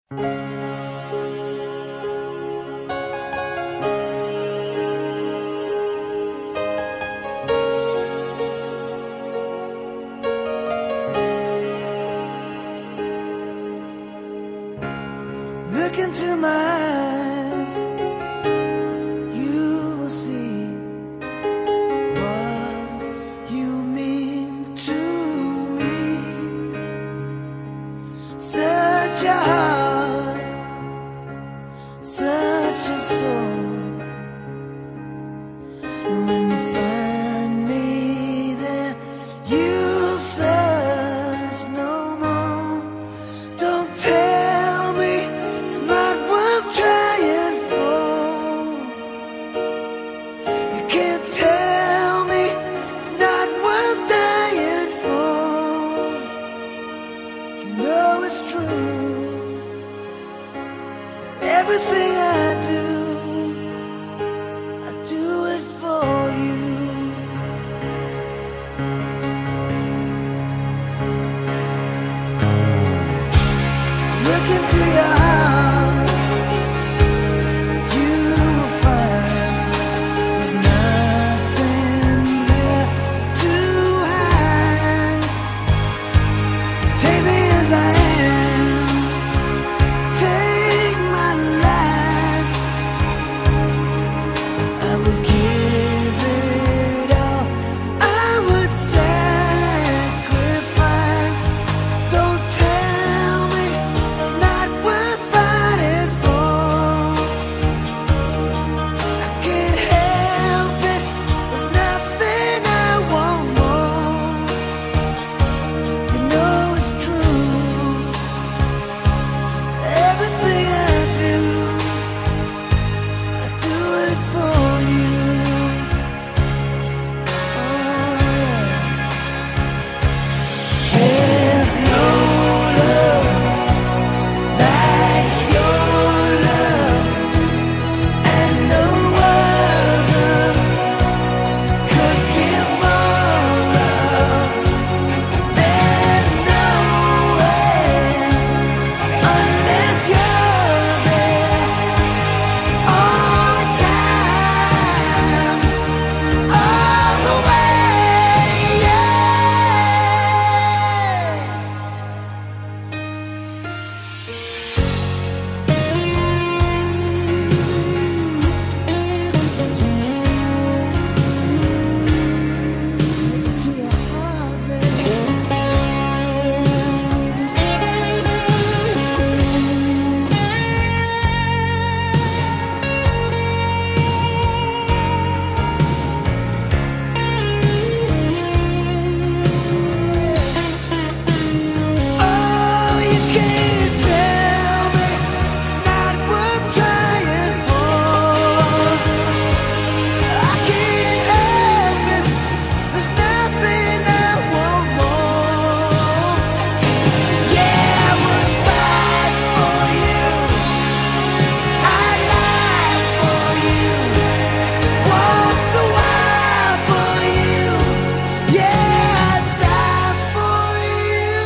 Look into my eyes, you will see what you mean to me. Such a heart, such a soul. And when you find me there, you'll search no more. Don't tell me it's not worth trying for. You can't tell me it's not worth dying for. You know it's true. Everything I do it for you. Look into your heart, you will find there's nothing there to hide. Take me as I am, take my life. I would give it all, I would sacrifice. Don't tell me it's not worth fighting for. I can't help it, there's nothing I want more. You know it's true. Everything I do it for you. Oh yeah. There's no love like your love, and no other could give more love. There's no way unless you're there all the time, all the way, yeah. To your heart, baby. Oh, you can't tell me it's not worth trying for. I can't help it, there's nothing I want more. Yeah, I would fight for you, I'd lie for you, walk the wire for you. Yeah, I'd die for you.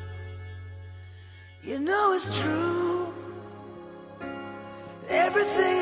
You know it's true. Everything